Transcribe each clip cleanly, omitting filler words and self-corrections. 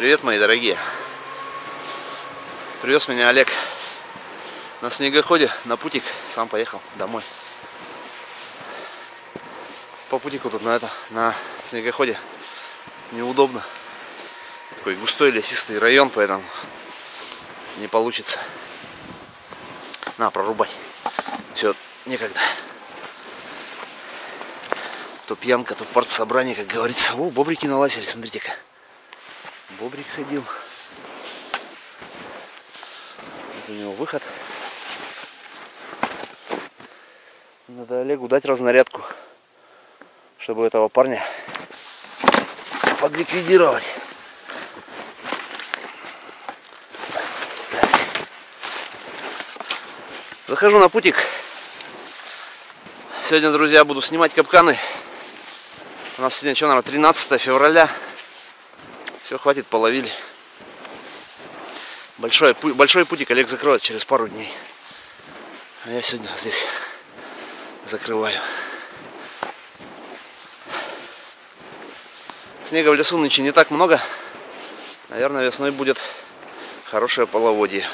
Привет, мои дорогие! Привез меня Олег на снегоходе, на путик, сам поехал домой. По путику тут на снегоходе неудобно. Такой густой лесистый район, поэтому не получится. На, прорубать. Все, некогда. То пьянка, то партсобрание, как говорится. О, бобрики налазили, смотрите-ка. Бобрик ходил. Вот у него выход. Надо Олегу дать разнарядку, чтобы этого парня подликвидировать. Захожу на путик. Сегодня, друзья, буду снимать капканы. У нас сегодня, что, наверное, 13 февраля. Все, хватит, половили. Большой путик Олег закроет через пару дней. А я сегодня здесь закрываю. Снега в лесу нынче не так много. Наверное, весной будет хорошее половодье.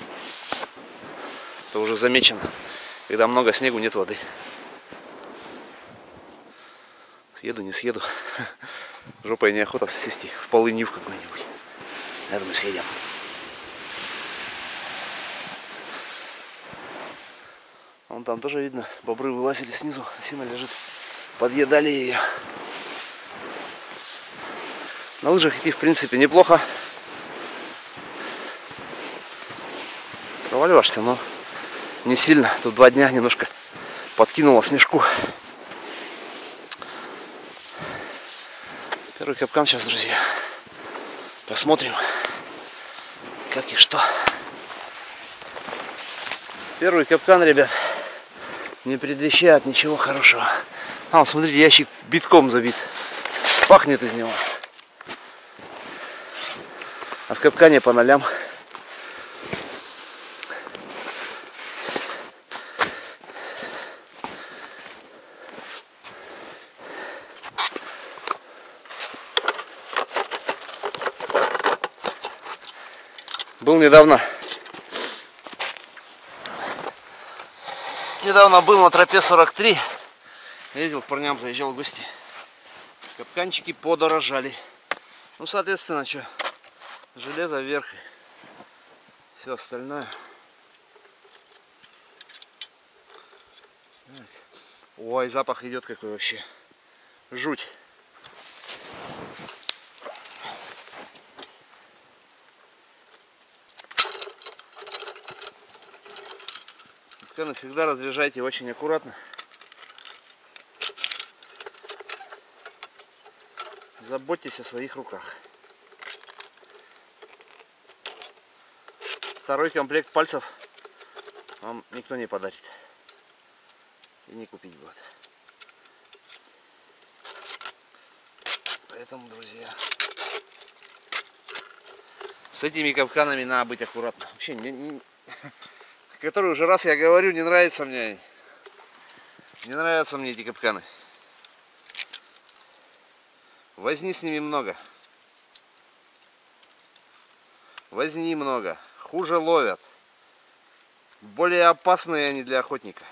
Это уже замечено. Когда много снегу, нет воды. Съеду, не съеду. Жопой неохота сесть в полынью в какой-нибудь. Я думаю, съедем. Вон там тоже видно, бобры вылазили снизу, осина лежит. Подъедали ее. На лыжах идти, в принципе, неплохо. Проваливаешься, но не сильно. Тут 2 дня немножко подкинуло снежку. Первый капкан сейчас, друзья. Посмотрим, как и что. Первый капкан, ребят, не предвещает ничего хорошего. А, смотрите, ящик битком забит. Пахнет из него. А в капкане по нолям. Был недавно был на тропе 43. Ездил к парням, заезжал в гости. Капканчики подорожали. Ну, соответственно, что, железо вверх, все остальное. Так. Ой, запах идет какой вообще. Жуть. Капканы всегда разряжайте очень аккуратно. Заботьтесь о своих руках. Второй комплект пальцев вам никто не подарит. И не купить будет. Поэтому, друзья, с этими капканами надо быть аккуратно. Вообще, который уже раз я говорю, не нравится мне. Не нравятся мне эти капканы. Возни с ними много. Возни много. Хуже ловят. Более опасные они для охотника.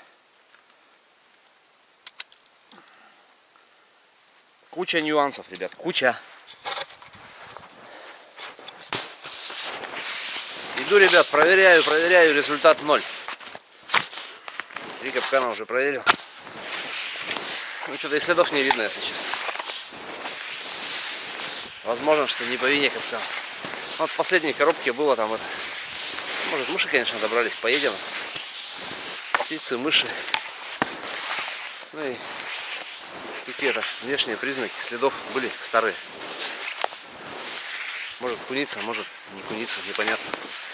Куча нюансов, ребят. Куча. Иду, ребят, проверяю, результат 0. 3 капкана уже проверил. Ну, что-то и следов не видно, если честно. Возможно, что не по вине капкана. Вот в последней коробке было там это. Может, мыши, конечно, добрались, поедем. Птицы, мыши. Ну и какие-то внешние признаки следов были старые. Может куница, может не куница, непонятно.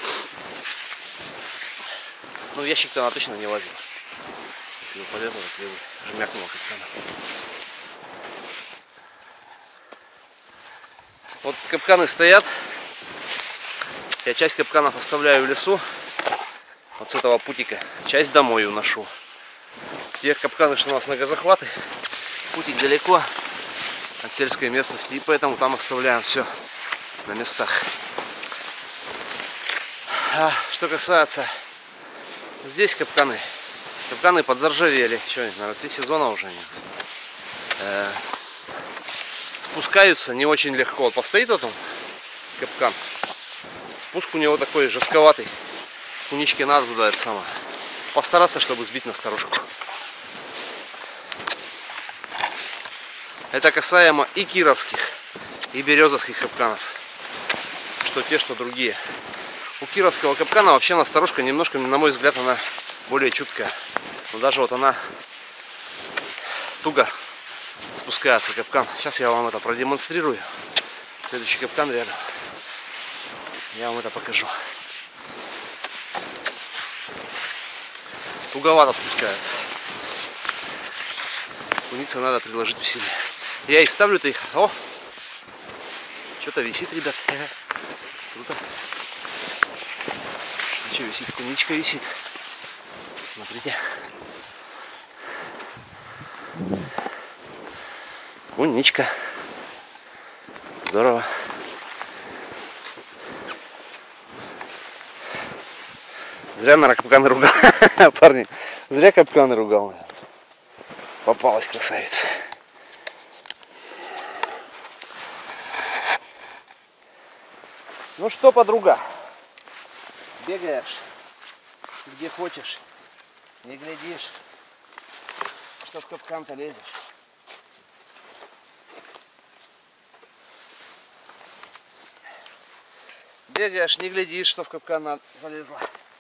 Ну, в ящик-то она точно не лазила. Если бы полезла, то я бы жмякнула капкана. Вот капканы стоят. Я часть капканов оставляю в лесу. Вот с этого путика. Часть домой уношу. Те капканы, что у нас на газохваты, путик далеко от сельской местности. И поэтому там оставляем все. на местах. А что касается здесь капканы подзаржавели. Еще, наверное, 3 сезона уже нет. Спускаются не очень легко. Вот постоит вот он, капкан. Спуск у него такой жестковатый. Куничке надо туда это самое постараться, чтобы сбить насторожку. Это касаемо и кировских, и березовских капканов. Что те, что другие. У кировского капкана вообще насторожка немножко, на мой взгляд, она более чуткая. Но даже вот она туго спускается, капкан. Сейчас я вам это продемонстрирую. Следующий капкан рядом. Я вам это покажу. Туговато спускается. Кунице надо приложить усилия. Я и ставлю-то их. О! Что-то висит, ребят. Круто. А что висит? Куничка висит. Смотрите. Куничка. Здорово. Зря, наверное, капканы ругал. Парни, зря капканы ругал. Попалась красавица. Ну что, подруга, бегаешь где хочешь, не глядишь, что в капкан-то лезешь. Бегаешь, не глядишь, что в капкан залезла.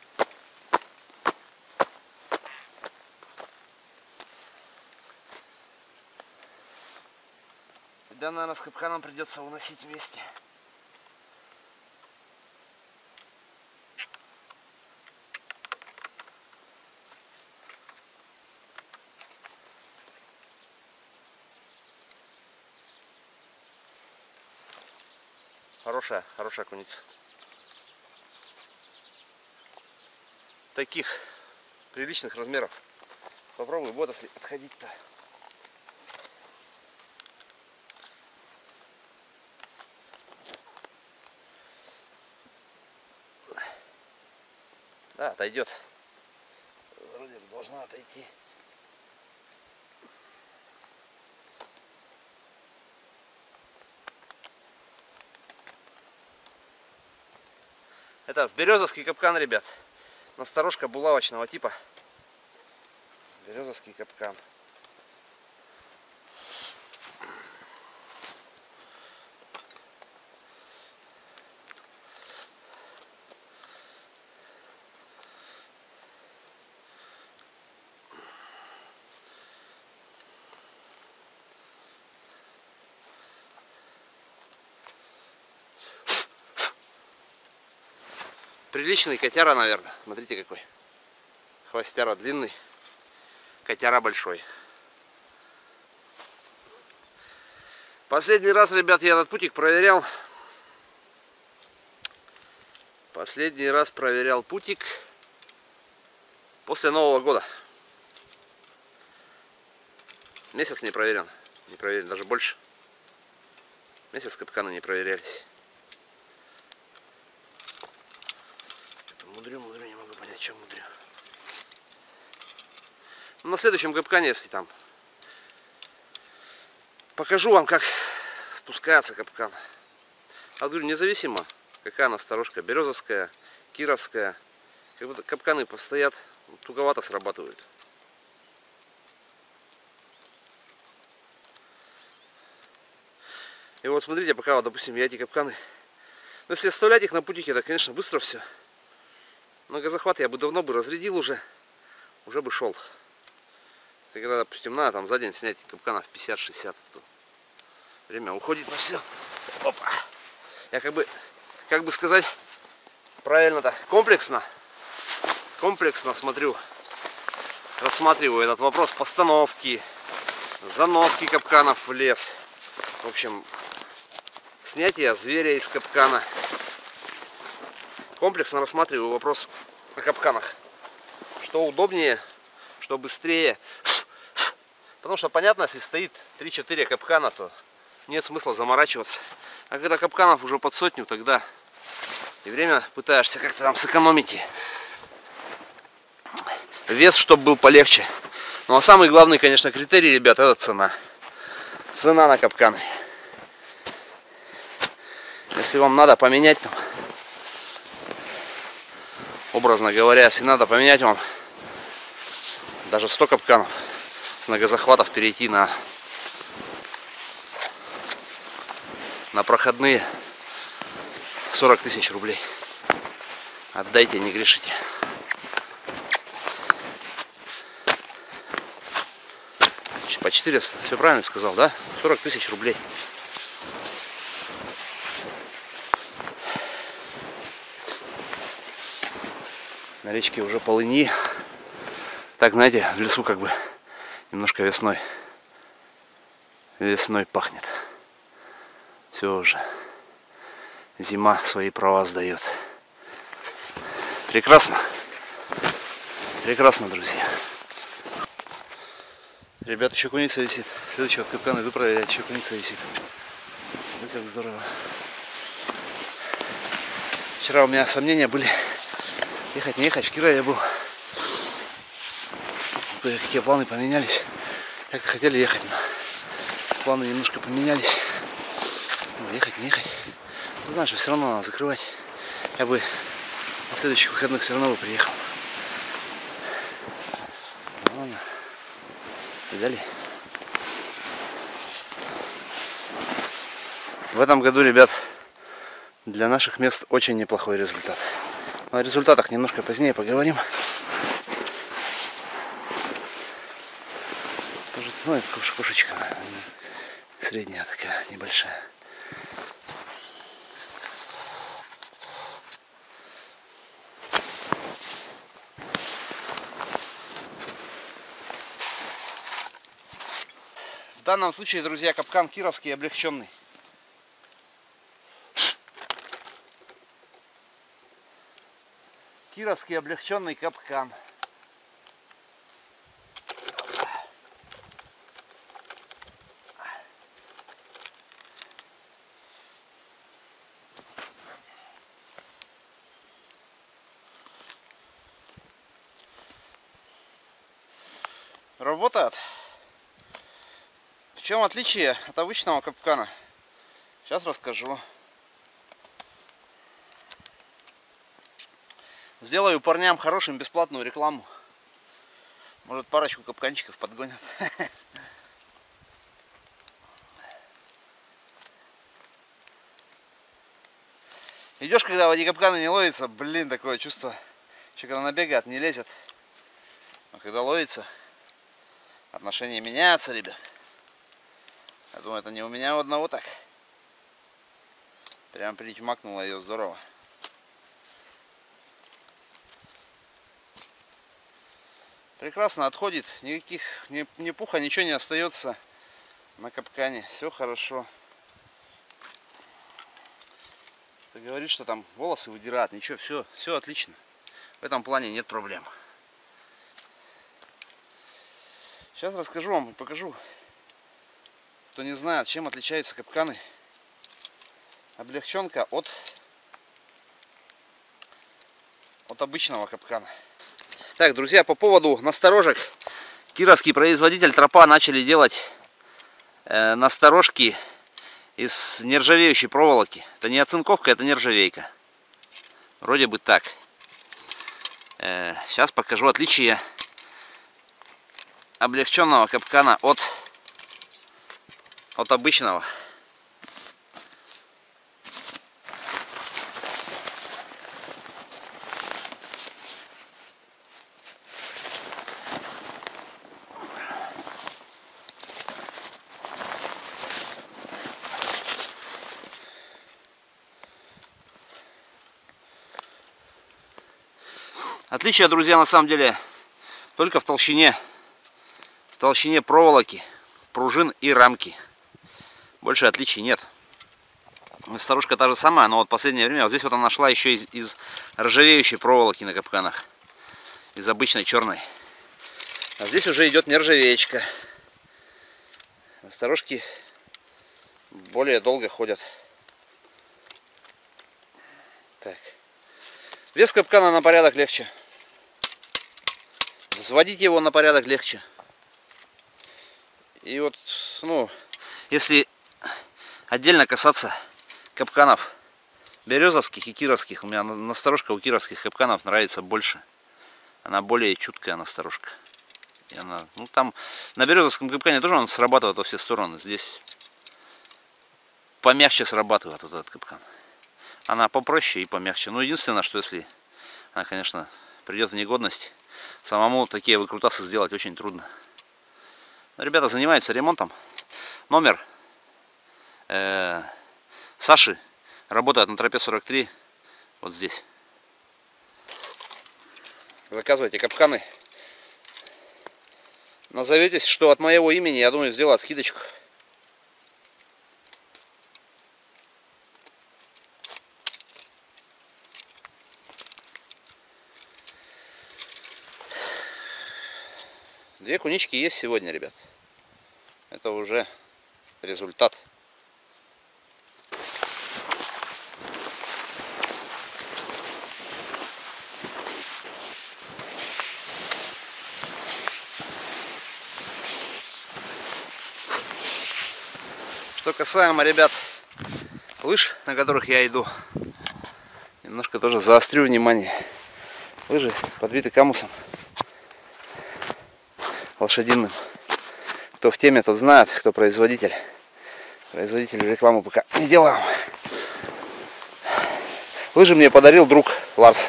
Тебя, наверное, с капканом придется уносить вместе. Хорошая куница. Таких приличных размеров. Попробуй вот если отходить-то. Да, отойдет. Вроде должна отойти. Это березовский капкан, ребят. Насторожка булавочного типа. Березовский капкан. Приличный котяра, наверное. Смотрите какой. Хвостяра длинный. Котяра большой. Последний раз, ребят, я этот путик проверял. Последний раз проверял путик после Нового года. Месяц не проверен. Не проверен, даже больше. Месяц капканы не проверялись. Мудрю, не могу понять, чем мудрю. Но на следующем капкане, если там покажу вам, как спускается капкан. А говорю, независимо, какая насторожка, березовская, кировская, как будто капканы постоят, туговато срабатывают. И вот смотрите, пока вот, допустим, я эти капканы, но если оставлять их на путике, то, конечно, быстро все. Многозахват я бы давно разрядил уже бы шел. Когда, допустим, надо там за день снять капканов 50-60, время уходит на все. Опа. Я как бы сказать правильно-то, комплексно рассматриваю этот вопрос постановки, заноски капканов в лес. В общем, снятие зверя из капкана. Комплексно рассматриваю вопрос о капканах. Что удобнее, что быстрее. Потому что, понятно, если стоит 3-4 капкана, то нет смысла заморачиваться. А когда капканов уже под сотню, тогда и время пытаешься как-то там сэкономить. И вес, чтобы был полегче. Ну а самый главный, конечно, критерий, ребят, это цена. Цена на капканы. Если вам надо поменять там, образно говоря, если надо поменять вам даже 100 капканов, с многозахватов перейти на проходные, 40 тысяч рублей. Отдайте, не грешите. По 400, все правильно сказал, да? 40 тысяч рублей. На речке уже полыни. Так, знаете, в лесу как бы немножко весной пахнет. Все уже. Зима свои права сдает. Прекрасно. Прекрасно, друзья. Ребят, еще куница висит. Следующий вот капкан иду проверять, еще куница висит. Ну как здорово. Вчера у меня сомнения были, ехать, не ехать. В Кирове я был. Какие планы поменялись. Как-то хотели ехать, но планы немножко поменялись. Ну, ехать, не ехать. Ну, знаешь, все равно надо закрывать. Я бы на следующих выходных все равно бы приехал. Ну, ладно. Видали? В этом году, ребят, для наших мест очень неплохой результат. Но о результатах немножко позднее поговорим. Тоже, ну, это кошечка средняя такая, небольшая. В данном случае, друзья, капкан кировский облегченный. Кировский облегченный капкан. Работает. В чем отличие от обычного капкана? Сейчас расскажу. Сделаю парням хорошим бесплатную рекламу. Может, парочку капканчиков подгонят. Идешь, когда в воде капканы не ловится, блин, такое чувство. Еще когда набегает, не лезет. Но когда ловится, отношения меняются, ребят. Я думаю, это не у меня у одного так. Прям причмакнуло ее здорово. Прекрасно отходит, никаких ни пуха, ничего не остается на капкане. Все хорошо. Ты говоришь, что там волосы выдирают, ничего, все отлично. В этом плане нет проблем. Сейчас расскажу вам и покажу. Кто не знает, чем отличаются капканы. Облегченка от обычного капкана. Так, друзья, по поводу насторожек. Кировский производитель Тропа начали делать насторожки из нержавеющей проволоки. Это не оцинковка, это нержавейка. Вроде бы так. Сейчас покажу отличие облегченного капкана от обычного. Отличие, друзья, на самом деле только в толщине проволоки, пружин и рамки. Больше отличий нет. Насторожка та же самая, но вот в последнее время вот здесь вот она нашла еще из ржавеющей проволоки на капканах, из обычной черной. А здесь уже идет нержавеечка. Насторожки более долго ходят. Так. Вес капкана на порядок легче. Взводить его на порядок легче. И вот, ну, если отдельно касаться капканов березовских и кировских, у меня насторожка у кировских капканов нравится больше. Она более чуткая насторожка. И она, ну там на березовском капкане тоже он срабатывает во все стороны. Здесь помягче срабатывает вот этот капкан. Она попроще и помягче. Но единственное, что если она, конечно, придет в негодность, самому такие выкрутасы сделать очень трудно. Но ребята занимаются ремонтом. Номер Саши работает на тропе 43. Вот здесь. Заказывайте капканы. Назоветесь, что от моего имени, я думаю, сделать скидочку. Две кунички есть сегодня, ребят. Это уже результат. Что касаемо, ребят, лыж, на которых я иду, немножко тоже заострю внимание. Лыжи подбиты камусом лошадиным. Кто в теме, тот знает, кто производитель. Производителю рекламу пока не делаем. Лыжи мне подарил друг Ларс.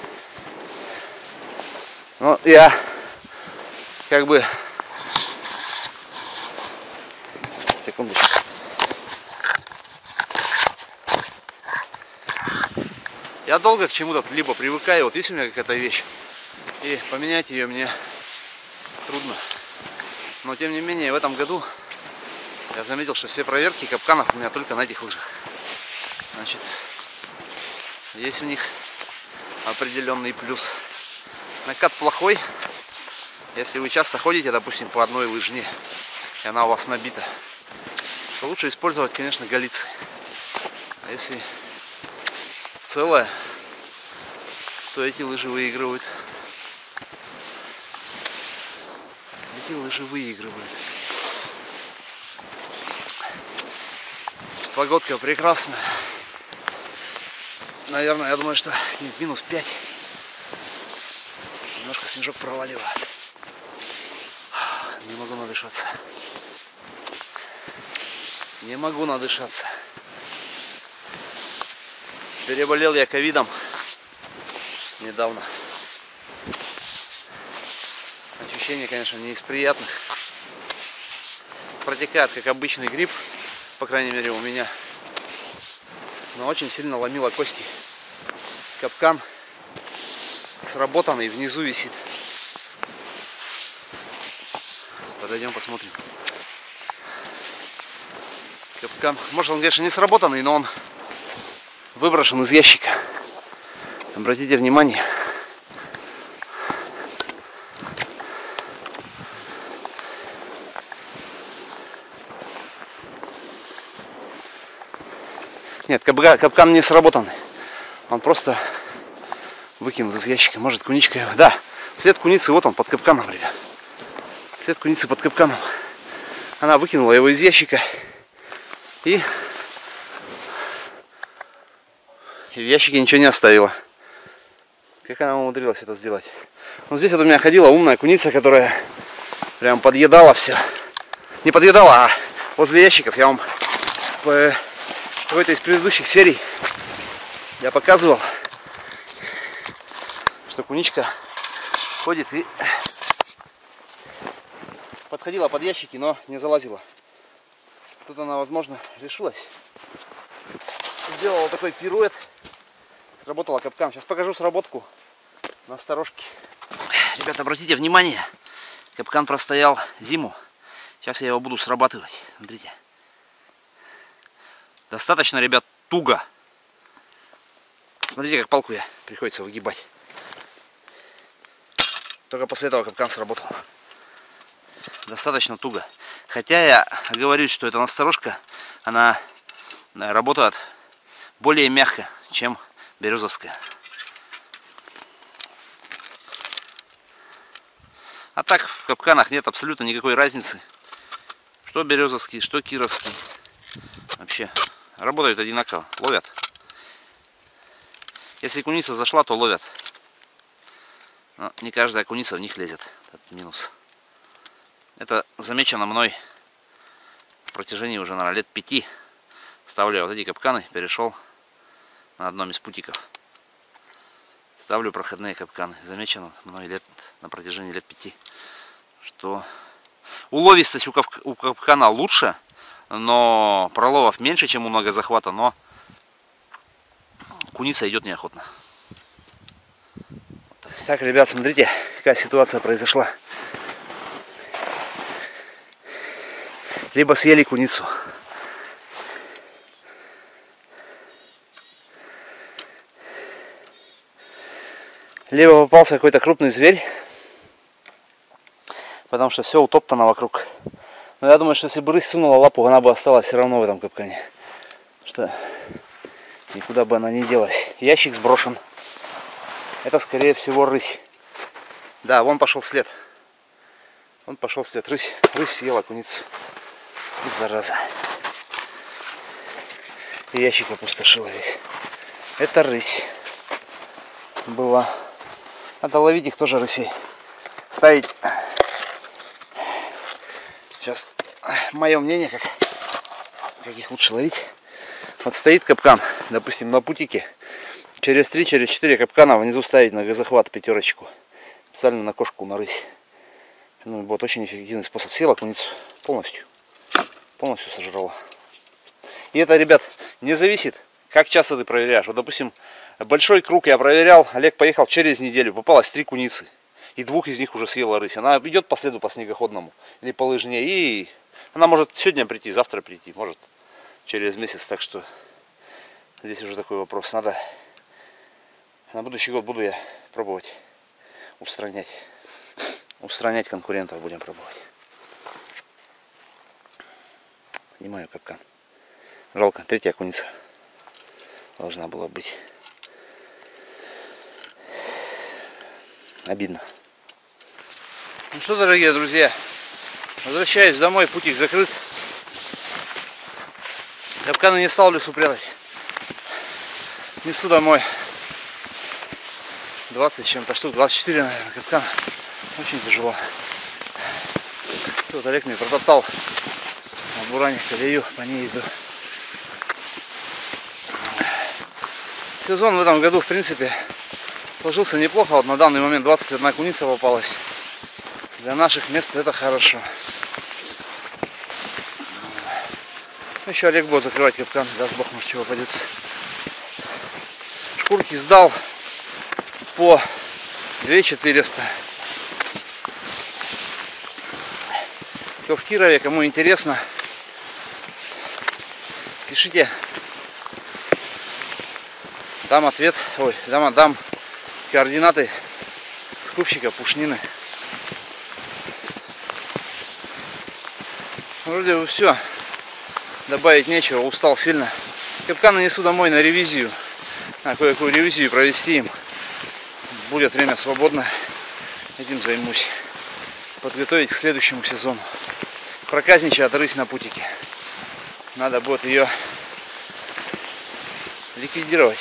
Но я как бы... Секундочку. Я долго к чему-то либо привыкаю. Вот есть у меня какая-то вещь, и поменять ее мне трудно. Но тем не менее в этом году я заметил, что все проверки капканов у меня только на этих лыжах. Значит, есть у них определенный плюс. Накат плохой. Если вы часто ходите, допустим, по одной лыжне, и она у вас набита, то лучше использовать, конечно, галицы. А если целое, то эти лыжи выигрывают. Эти лыжи выигрывают. Погодка прекрасная. Наверное, я думаю, что минус 5. Немножко снежок проваливает. Не могу надышаться. Не могу надышаться. Переболел я ковидом недавно. Ощущение, конечно, не из приятных. Протекает как обычный грипп, по крайней мере у меня. Но очень сильно ломило кости. Капкан сработанный, внизу висит. Подойдем посмотрим. Капкан, может, он, конечно, не сработанный, но он выброшен из ящика. Обратите внимание. Нет, капкан не сработанный. Он просто выкинут из ящика. Может, куничка его. Да, след куницы, вот он, под капканом, ребят. След куницы под капканом. Она выкинула его из ящика. И в ящике ничего не оставила. Как она умудрилась это сделать? Вот здесь вот у меня ходила умная куница, которая прям подъедала все. Не подъедала, а возле ящиков. Я вам в какой-то из предыдущих серий я показывал, что куничка ходит и подходила под ящики, но не залазила. Тут она, возможно, решилась. Сделала такой пируэт. Сработала капкан. Сейчас покажу сработку на сторожке. Ребята, обратите внимание, капкан простоял зиму. Сейчас я его буду срабатывать. Смотрите. Достаточно, ребят, туго. Смотрите, как палку я приходится выгибать. Только после этого капкан сработал. Достаточно туго. Хотя я говорю, что эта насторожка, она работает более мягко, чем березовская. А так в капканах нет абсолютно никакой разницы. Что березовские, что кировские. Вообще работают одинаково, ловят. Если куница зашла, то ловят. Но не каждая куница в них лезет. Это минус. Это замечено мной в протяжении уже, наверное, лет 5. Ставлю вот эти капканы, перешел на одном из путиков. Ставлю проходные капканы. Замечено мной на протяжении лет 5, что уловистость у капкана лучше, но проловов меньше, чем у многозахвата, но куница идет неохотно. Так, ребят, смотрите, какая ситуация произошла. Либо съели куницу, либо попался какой-то крупный зверь, потому что все утоптано вокруг. Но я думаю, что если бы рысь сунула лапу, она бы осталась все равно в этом капкане. Что никуда бы она не делась. Ящик сброшен. Это, скорее всего, рысь. Да, вон пошел след. Вон пошел след. Рысь съела куницу. И зараза. И ящик опустошила весь. Это рысь была. Надо ловить их тоже, рысей. Ставить. Сейчас мое мнение, как их лучше ловить. Вот стоит капкан, допустим, на путике. Через 3, через 4 капкана внизу ставить на газохват 5. Специально на кошку, на рысь. Ну, вот очень эффективный способ. Съела куницу полностью. Полностью сожрала. И это, ребят, не зависит, как часто ты проверяешь. Вот, допустим, большой круг я проверял. Олег поехал через неделю. Попалось 3 куницы. И 2 из них уже съела рысь. Она идет по следу, по снегоходному. Или по лыжне. И она может сегодня прийти, завтра прийти. Может через месяц. Так что здесь уже такой вопрос. Надо... На будущий год буду я пробовать устранять. Устранять конкурентов будем пробовать. Снимаю капкан. Жалко, 3-я куница должна была быть. Обидно. Ну что, дорогие друзья, возвращаюсь домой, путик закрыт. Капканы не стал в лесу прятать. Несу домой. 20 чем-то штук, 24, наверное, капкана. Очень тяжело. Тут Олег мне протоптал на буране колею, по ней иду. Сезон в этом году, в принципе, сложился неплохо. Вот на данный момент 21 куница попалась. Для наших мест это хорошо. Еще Олег будет закрывать капкан, даст бог, может, чего попадется. Шкурки сдал по 2400. Кто в Кирове, кому интересно, пишите. Дам ответ, дам координаты скупщика пушнины. Вроде бы все. Добавить нечего, устал сильно. Капканы несу домой на ревизию. На кое-какую ревизию провести им. Будет время свободно. Этим займусь. Подготовить к следующему сезону. Проказничает рысь на путике. Надо будет ее ликвидировать.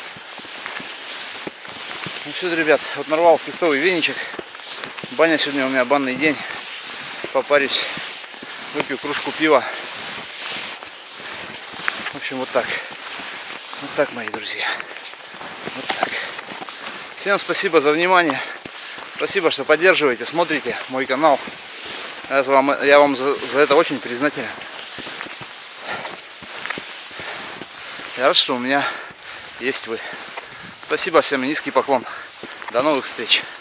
Ну все, ребят, вот нарвал фруктовый веничек. Баня сегодня у меня банный день. Попарюсь, выпью кружку пива. В общем, вот так. Вот так, мои друзья. Вот так. Всем спасибо за внимание. Спасибо, что поддерживаете, смотрите мой канал. Я вам за это очень признателен. Я рад, что у меня есть вы. Спасибо всем, низкий поклон. До новых встреч.